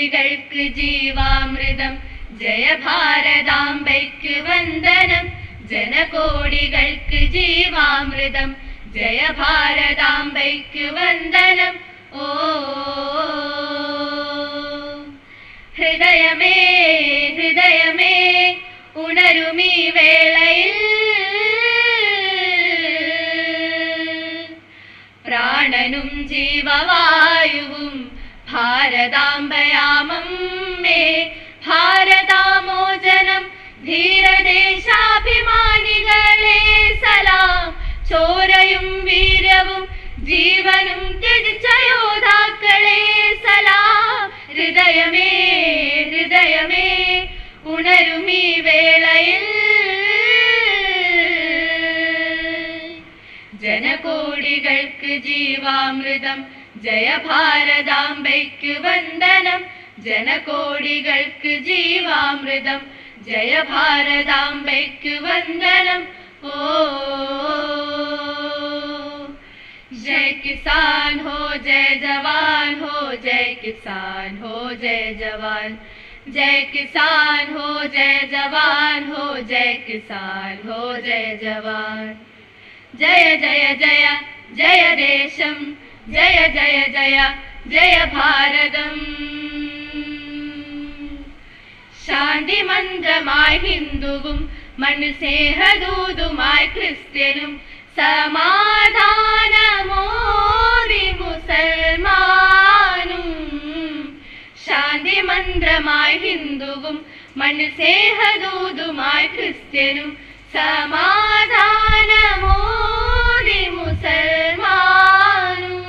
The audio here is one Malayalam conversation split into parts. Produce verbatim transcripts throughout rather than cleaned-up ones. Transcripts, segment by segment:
ജനകോടികൾക്ക് ജീവാമൃതം ജയ ഭാരതാംബയ്ക്ക് വന്ദനം ജനകോടികൾക്ക് ജീവാമൃതം ജയ ഭാരതാംബയ്ക്ക് വന്ദനം ഓ ഹൃദയമേ ഹൃദയമേ ഉണരുമീ വേളയിൽ പ്രാണനും ജീവവായുവും ഭാരതാംബയാമമ്മേ ഭാരതാമോചനം ധീരദേശാഭിമാനികളെ സലാം ചോരയും വീരവും ജീവനും ത്യജിച്ച യോദ്ധാക്കളെ സലാം ഹൃദയമേ ഹൃദയമേ ഉണരുമീ വേളയിൽ ജനകോടികൾക്ക് ജീവാമൃതം ജയ ഭാരതാംബയ്ക്ക് വന്ദനം ജനകോടികൾക്ക് ജീവാമൃതം ജയ ഭാരതാംബയ്ക്ക് വന്ദനം ഓ जय किसान हो जय जवान हो जय किसान हो जय जवान जय किसान हो जय जवान हो जय किसान हो जय जवान जय जय जय जय देशम जय जय जय जय भारतम शांति मंत्रमाय हिंदुवुम मनुस्नेहदूതുമായി ക്രിസ്ത്യനും സമാധാനമോദി മുസൽമാനും ശാന്തി മന്ത്രമായി ഹിന്ദുവും മനുസ്നേഹദൂതുമായി ക്രിസ്ത്യനും സമാധാനമോദി മുസൽമാനും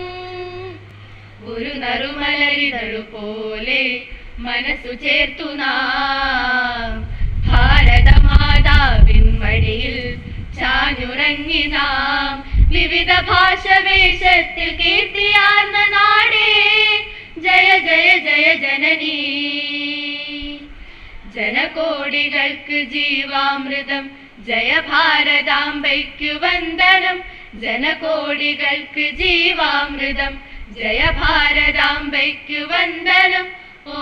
ഒരു നറുമലരിതഴു പോലെ മനസ്സു ചേർത്തു നാം ഭാരതമാതാവിൻ മടിയിൽ ചാഞ്ഞുറങ്ങി നാം വിവിധ ഭാഷവേഷത്തിൽ കീർത്തിയാർന്ന നാടേ ജയ ജയ ജയ ജനനീ ജനകോടികൾക്ക് ജീവാമൃതം ജയ ഭാരതാംബയ്ക്ക് വന്ദനം ജനകോടികൾക്ക് ജീവാമൃതം ജയ ഭാരതാംബയ്ക്ക് വന്ദനം ഓ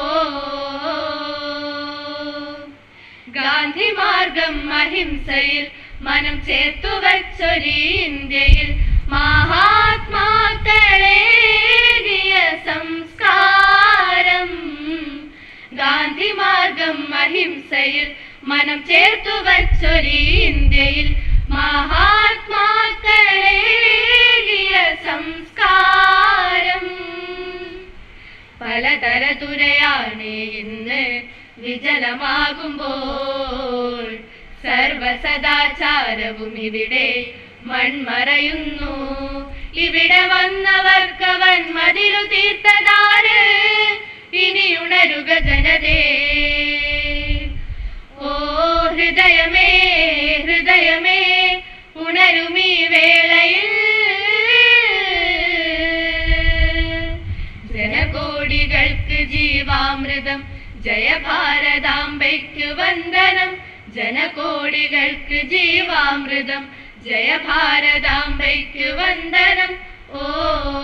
ഗാന്ധി മാർഗം അഹിംസയിൽ മനം ചേർത്തു വച്ചൊരു ഇന്ത്യയിൽ മഹാത്മാക്കളേകിയ സംസ്കാരം ഗാന്ധി മാർഗം അഹിംസയിൽ മനം ചേർത്തു വച്ചൊരു ഇന്ത്യയിൽ മഹാത്മാക്കളേകിയ സംസ്കാരം പലതരതുരയാണ് ഇന്ന് വിജലമാകുമ്പോൾ സർവസദാചാരവും ഇവിടെ മൺമറയുന്നു ഇവിടെ വന്നവർക്കവൻ മതിലു തീർത്തതാര് ഇനി ഉണരുക ജനതേ ഓ ഹൃദയമേ ഹൃദയമേ ഉണരുമീ വേളയിൽ ജനകോടികൾക്ക് ജീവാമൃതം ജയ ഭാരതാംബയ്ക്ക് വന്ദനം ജനകോടികൾക്ക് ജീവാമൃതം ജയ ഭാരതാംബയ്ക്ക് വന്ദനം ഓ